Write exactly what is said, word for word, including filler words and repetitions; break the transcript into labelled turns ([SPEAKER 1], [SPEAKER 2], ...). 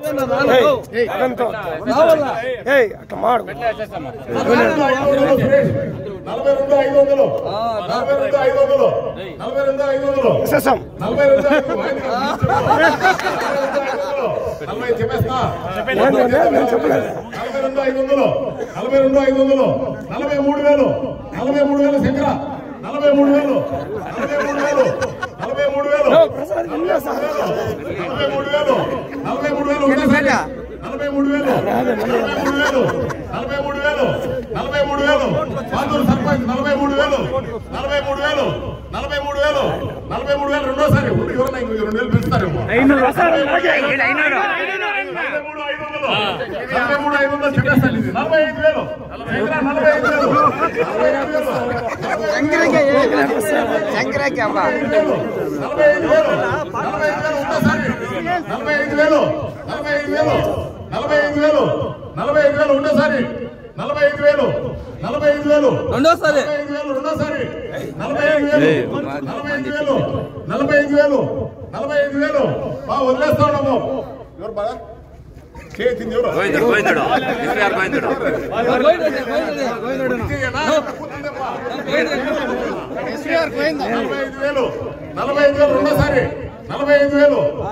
[SPEAKER 1] అట్లా మాడు
[SPEAKER 2] నలభై రెండు ఐదు వందలు నలభై రెండు ఐదు వందలు నలభై రెండు ఐదు వందలు నలభై రెండు నలభై చెప్పేస్తా నలభై రెండు ఐదు వందలు నలభై రెండు ఐదు వందలు నలభై మూడు వేలు నలభై మూడు వేలు శంకర నలభై మూడు వేలు నలభై మూడు వేలు నలభై మూడు వేలు నలభై మూడు వేలు నలభై మూడు వేలు నలభై మూడు వేలు నలభై మూడు వేలు నలభై మూడు వేలు నలభై మూడు వేలు పాతూరు సర్పంచ్ నలభై మూడు వేలు నలభై మూడు వేలు నలభై మూడు వేలు నలభై మూడు వేలు రెండోసారి ఎవరైనా ఇంకో రెండు వేలు పెంచుతారేమో నలభై మూడు ఐదు వందలు చెప్పేస్తాను ఇది నలభై ఐదు వేలు నలభై ఐదు వేలు నలభై ఐదు వేలు నలభై ఐదు వేలు ఉండోసారి నలభై ఐదు వేలు నలభై ఐదు వేలు నలభై ఐదు వేలు నలభై ఐదు వేలు ఉండోసారి నలభై ఐదు వేలు నలభై ఐదు వేలు రెండోసారి ఐదు వేలు రెండోసారి నలభై ఐదు వేలు నలభై ఐదు వేలు నలభై ఐదు వేలు నలభై ఐదు వేలు బాగా వదిలేస్తా ఉన్నాము ఎవరు బాగా చేతింది ఎవరు నలభై ఐదు వేలు నలభై ఐదు వేలు రెండోసారి నలభై ఐదు వేలు